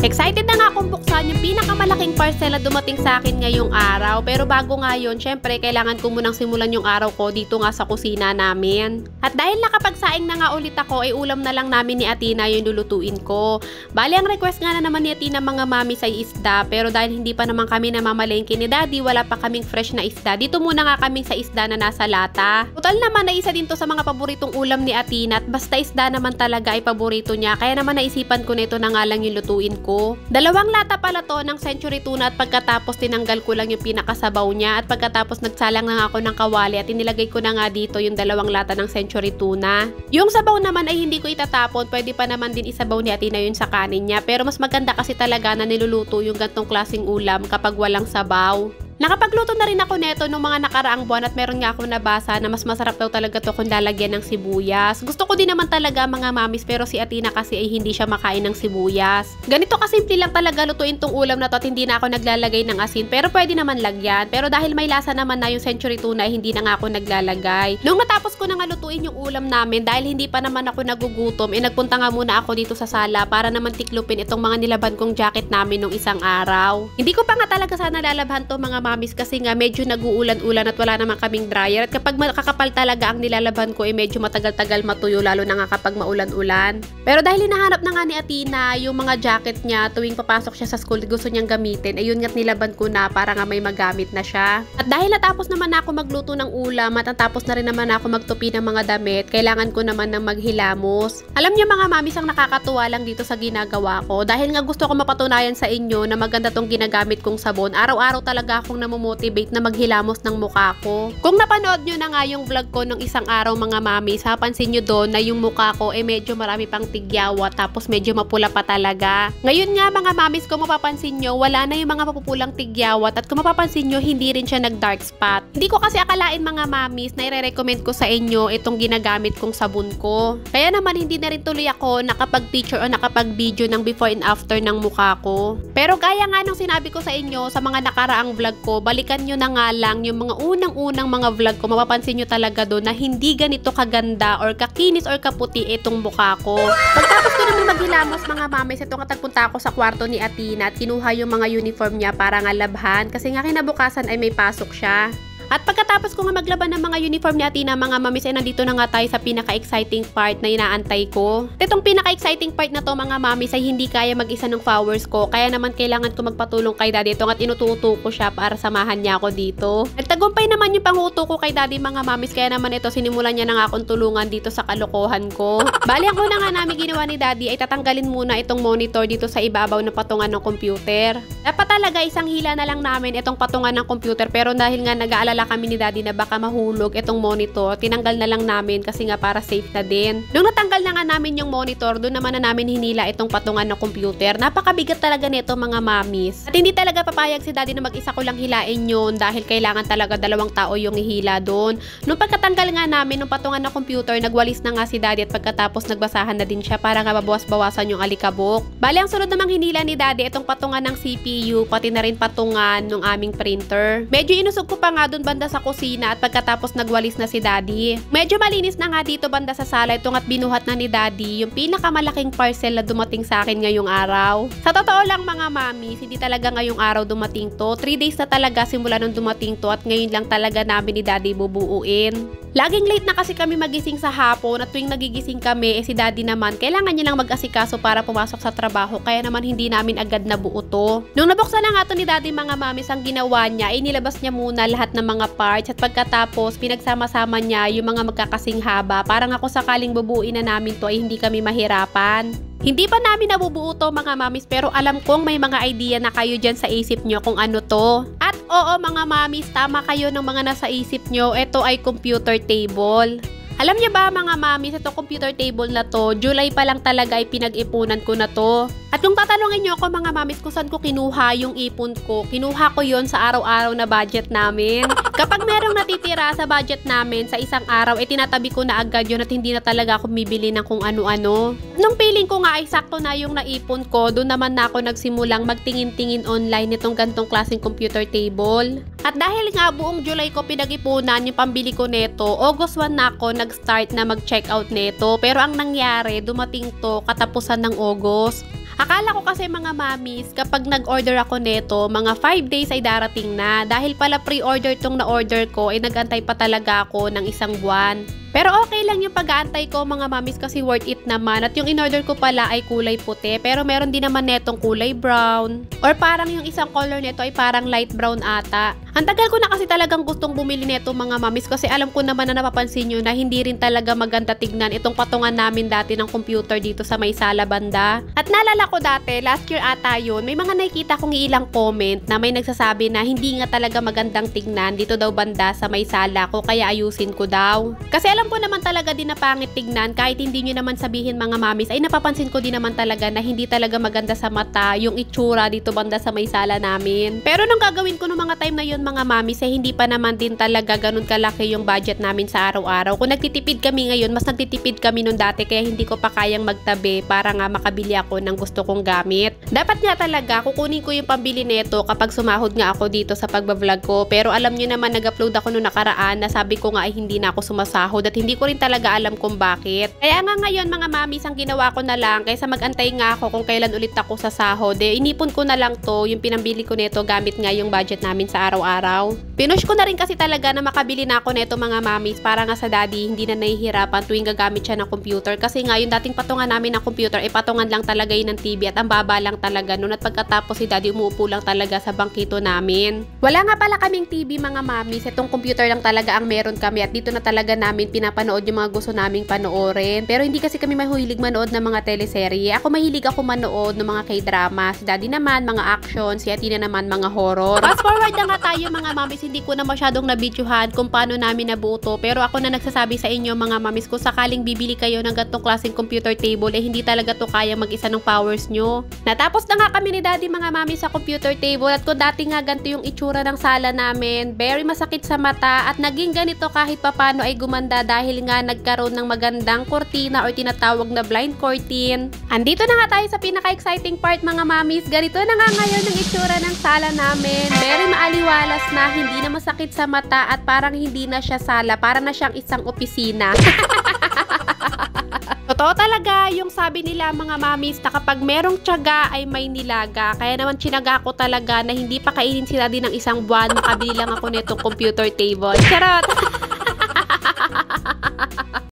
Excited na nga akong buksan yung pinakamalaking parcel na dumating sa akin ngayong araw. Pero bago nga yun, syempre kailangan ko munang simulan yung araw ko dito nga sa kusina namin. At dahil nakapagsaing na nga ulit ako, ay ulam na lang namin ni Athena yung lulutuin ko. Bali ang request nga na naman ni Athena mga mami sa isda, pero dahil hindi pa naman kami namamalengke ni Daddy, wala pa kaming fresh na isda. Dito muna nga kaming sa isda na nasa lata. Total naman na isa din to sa mga paboritong ulam ni Athena at basta isda naman talaga ay paborito niya. Kaya naman naisipan ko na ito na nga lang yung lutuin ko. Dalawang lata pala to ng century tuna at pagkatapos tinanggal ko lang yung pinakasabaw niya at pagkatapos nagsalang na ako ng kawali at inilagay ko na nga dito yung dalawang lata ng century tuna. Yung sabaw naman ay hindi ko itatapon, pwede pa naman din isabaw ni Athena yun sa kanin niya, pero mas maganda kasi talaga na niluluto yung gantong klaseng ulam kapag walang sabaw. Nakapagluto na rin ako neto nung mga nakaraang buwan at meron nga ako nabasa na mas masarap daw talaga to kung lalagyan ng sibuyas. Gusto ko din naman talaga mga mamis, pero si Athena kasi ay hindi siya makain ng sibuyas. Ganito kasimple lang talaga lutuin tong ulam na to at hindi na ako naglalagay ng asin, pero pwede naman lagyan. Pero dahil may lasa naman na yung century tuna, hindi na nga ako naglalagay. Nung natapos ko na nga lutuin yung ulam namin, dahil hindi pa naman ako nagugutom, nagpunta nga muna ako dito sa sala para naman tiklupin itong mga nilaban kong jacket namin nung isang araw. Hindi ko pa nga talaga sana lalabhan to mga mamis kasi nga medyo nag-uulan-ulan at wala naman kaming dryer at kapag kakapal talaga ang nilalabhan ko medyo matagal-tagal matuyo, lalo na nga kapag maulan-ulan. Pero dahil hinahanap na nga ni Athena yung mga jacket niya tuwing papasok siya sa school, gusto niyang gamitin, ayun nga't nilaban ko na para nga may magamit na siya. At dahil natapos naman ako magluto ng ulam at natapos na rin naman ako magtupi ng mga damit, kailangan ko naman ng maghilamos. Alam niyo mga mamis, ang nakakatuwa lang dito sa ginagawa ko, dahil nga gusto ko mapatunayan sa inyo na maganda tong ginagamit kong sabon. Araw-araw talaga akong namomotivate na maghilamos ng mukha ko. Kung napanood nyo na nga yung vlog ko nung isang araw mga mamis, hapansin nyo doon na yung mukha ko medyo marami pang tigyawa tapos medyo mapula pa talaga. Ngayon nga mga mamis, kung mapapansin nyo, wala na yung mga mapupulang tigyawat at kung mapapansin nyo, hindi rin siya nag dark spot. Hindi ko kasi akalain mga mamis na i-recommend ko sa inyo itong ginagamit kong sabon ko. Kaya naman hindi na rin tuloy ako nakapag-picture o nakapag-video ng before and after ng mukha ko. Pero gaya nga nung sinabi ko sa inyo sa mga nakaraang vlog ko, balikan nyo na nga lang yung mga unang-unang mga vlog ko, mapapansin nyo talaga doon na hindi ganito kaganda or kakinis or kaputi itong mukha ko. Pagtapos ko naman maghilamos mga mamis, ito nga tagpunta ako sa kwarto ni Athena at kinuha yung mga uniform niya para nga labhan kasi nga kinabukasan ay may pasok siya. At pagkatapos ko nga maglaban ng mga uniform ni Athena mga mamis, nandito na nga tayo sa pinaka-exciting part na inaantay ko. Itong pinaka-exciting part na to mga mamis ay hindi kaya mag-isa ng followers ko, kaya naman kailangan ko magpatulong kay Daddy. Ito at inututo ko siya para samahan niya ako dito. Nagtagumpay naman yung panguto ko kay Daddy mga mamis, kaya naman ito sinimulan niya na nga akong tulungan dito sa kalokohan ko. Bali ang una nga namin ginawa ni Daddy ay tatanggalin muna itong monitor dito sa ibabaw ng patungan ng computer. Dapat talaga isang hila na lang namin itong patungan ng computer, pero dahil nga nag-aalala kami ni Daddy na baka mahulog itong monitor, tinanggal na lang namin kasi nga para safe na din. Nung natanggal na nga namin yung monitor, doon naman na namin hinila itong patungan ng computer. Napakabigat talaga nito mga mamis. At hindi talaga papayag si Daddy na mag-isa ko lang hilain yun dahil kailangan talaga dalawang tao yung ihila doon. Nung pagkatanggal nga namin ng patungan ng computer, nagwalis na nga si Daddy at pagkatapos nagbasahan na din siya para nga mabawas-bawasan yung alikabok. Bali ang sunod namang hinila ni Daddy itong patungan ng CPU, pati na rin patungan ng aming printer. Medyo inusog ko pa nga doon banda sa kusina at pagkatapos nagwalis na si Daddy. Medyo malinis na nga dito banda sa sala itong at binuhat na ni Daddy yung pinakamalaking parcel na dumating sa akin ngayong araw. Sa totoo lang mga mamis, hindi talaga ngayong araw dumating to. 3 days na talaga simula nung dumating to at ngayon lang talaga namin ni Daddy bubuuin. Laging late na kasi kami magising sa hapon at tuwing nagigising kami si Daddy naman kailangan niya lang mag-asikaso para pumasok sa trabaho, kaya naman hindi namin agad nabuo to. Nung nabuksan na nga to ni Daddy mga mamis, ang ginawa niya ay nilabas niya muna lahat ng mga parts at pagkatapos pinagsama-sama niya yung mga magkakasing haba para nga kung sakaling bubuin na namin to ay hindi kami mahirapan. Hindi pa namin nabubuo to mga mamis, pero alam kong may mga idea na kayo dyan sa isip nyo kung ano to. At oo mga mamis, tama kayo ng mga nasa isip nyo, ito ay computer table. Alam niyo ba mga mamis, ito computer table na to, July pa lang talaga ay pinag-ipunan ko na to. At kung tatanungin niyo ako mga mamis kung saan ko kinuha yung ipon ko, kinuha ko yon sa araw-araw na budget namin. Kapag merong natitira sa budget namin sa isang araw, tinatabi ko na agad yun at hindi na talaga ako bibili ng kung ano-ano. Nung feeling ko nga ay sakto na yung naipon ko, doon naman na ako nagsimulang magtingin-tingin online nitong gantong klaseng computer table. At dahil nga buong July ko pinag-ipunan yung pambili ko neto, August 1 na ako nag-start na mag-check out neto. Pero ang nangyari, dumating to katapusan ng August. Akala ko kasi mga mamis, kapag nag-order ako neto, mga 5 days ay darating na. Dahil pala pre-order tong na-order ko, ay nag-antay pa talaga ako ng 1 buwan. Pero okay lang yung pag-aantay ko mga mamis kasi worth it naman. At yung in-order ko pala ay kulay puti. Pero meron din naman netong kulay brown. Or parang yung isang color neto ay parang light brown ata. Ang tagal ko na kasi talagang gustong bumili neto mga mamis kasi alam ko naman na napapansin nyo na hindi rin talaga maganda tignan itong patungan namin dati ng computer dito sa may sala banda. At naalala ko dati, last year ata yun, may mga nakikita kong ilang comment na may nagsasabi na hindi nga talaga magandang tignan dito daw banda sa may sala ko kaya ayusin ko daw. Kasi alam ko naman talaga din na pangit tignan kahit hindi nyo naman sabihin mga mamis ay napapansin ko din naman talaga na hindi talaga maganda sa mata yung itsura dito banda sa may sala namin. Pero nung gagawin ko nung mga time na yun mga mamis ay hindi pa naman din talaga ganun kalaki yung budget namin sa araw-araw. Kung nagtitipid kami ngayon, mas nagtitipid kami nung dati kaya hindi ko pa kayang magtabi para nga makabili ako ng gusto kong gamit. Dapat nga talaga kukunin ko yung pambili neto kapag sumahod nga ako dito sa pagbablog ko. Pero alam nyo naman nag-upload ako nung nakaraan na sabi ko nga ay hindi na ako sumasahod at hindi ko rin talaga alam kung bakit. Kaya nga ngayon mga mamis ang ginawa ko na lang kaysa magantay nga ako kung kailan ulit ako sa sahod. Inipon ko na lang to yung pinambili ko neto gamit nga yung budget namin sa araw-araw. Pinush ko na rin kasi talaga na makabili na ako neto mga mamis para nga sa daddy hindi na nahihirapan tuwing gagamit siya ng computer kasi nga yung dating patungan namin ng computer ay patungan lang talaga yun ng TV at ang baba lang talaga nun at pagkatapos si daddy umuupo lang talaga sa bangkito namin. Wala nga pala kaming TV mga mamis, itong computer lang talaga ang meron kami at dito na talaga namin pinapanood yung mga gusto naming panoorin. Pero hindi kasi kami mahilig manood ng mga teleserye. Ako mahilig ako manood ng mga K-drama. Si daddy naman mga action, si Atina naman mga horror. Fast forward na nga tayo mga mamis, hindi ko na masyadong nabidyohan kung paano namin nabuo to. Pero ako na nagsasabi sa inyo mga mamis kung sakaling bibili kayo ng ganitong klaseng computer table hindi talaga to kaya mag-isa ng powers nyo. Natapos na nga kami ni daddy mga mamis sa computer table at kung dati nga ganito yung itsura ng sala namin, very masakit sa mata at naging ganito kahit papano ay gumanda dahil nga nagkaroon ng magandang kortina or tinatawag na blind curtain. Andito na nga tayo sa pinaka-exciting part mga mamis. Ganito na nga ngayon ang itsura ng sala namin. Very maaliwalas na, hindi na masakit sa mata at parang hindi na siya sala, para na siyang isang opisina. Totoo talaga yung sabi nila mga mamis na kapag merong tiyaga ay may nilaga. Kaya naman tsinaga ko talaga na hindi pa kainin si daddy ng 1 buwan, makabili lang ako netong computer table. Charot!